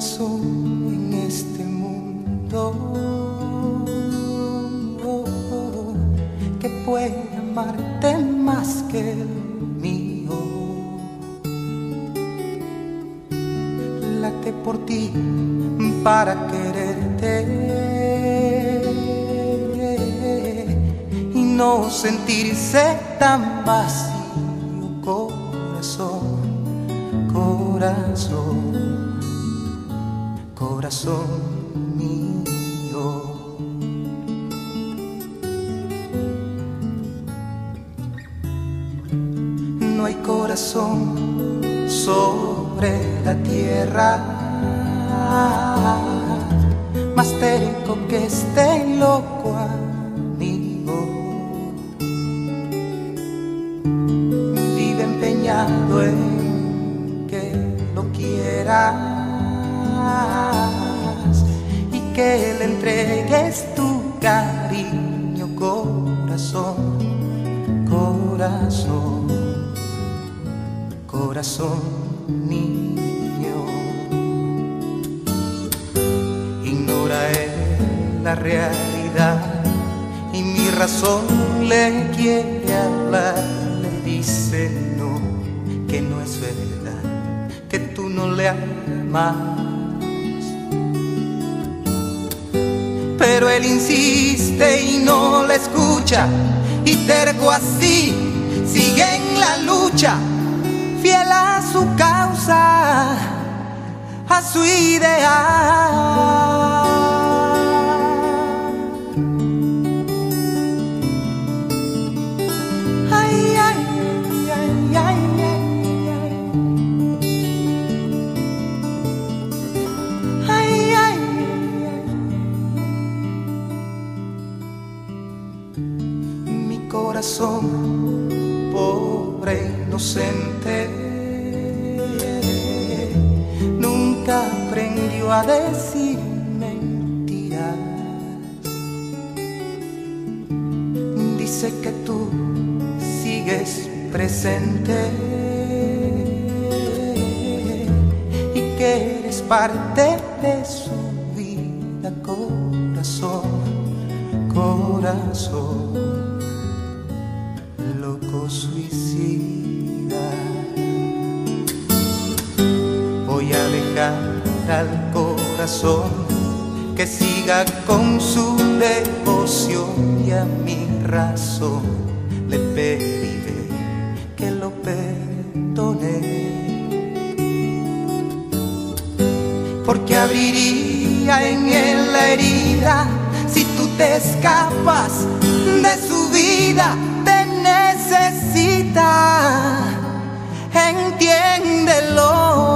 corazón en este mundo que puede amarte más que el mío. Late por ti para quererte y no sentirse tan vacío. Corazón, corazón, corazón mío. No hay corazón sobre la tierra más terco que este loco amigo. Vive empeñado en que lo quieras y que le entregues tu cariño. Corazón, corazón, corazón niño. Ignora él la realidad y mi razón le quiere hablar. Le dice no, que no es verdad, que tú no le amas. Pero él insiste y no la escucha, y terco así sigue en la lucha, fiel a su causa, a su ideal. Ay, ay, ay, ay, ay, ay, ay. Mi corazón pobre, inocente, nunca aprendió a decir mentiras. Dice que tú sigues presente y que eres parte de su vida. Corazón, corazón, loco suicida. Voy a dejar al corazón que siga con su devoción, y a mi razón le pediré que lo perdone, porque abriría en él la herida si tú te escapas de su vida. Te necesita, entiéndelo.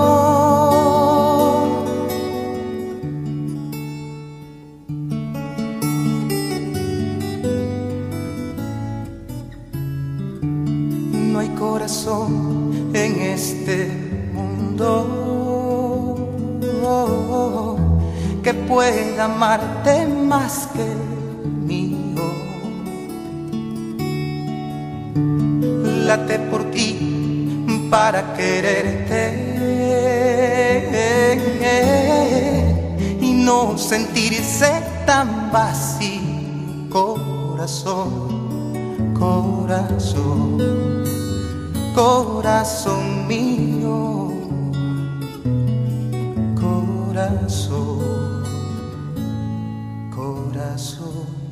No hay corazón en este mundo que pueda amarte más que el mío. Late por ti para quererte y no sentirse tan vacío. Corazón, corazón, corazón mío. Corazón, corazón.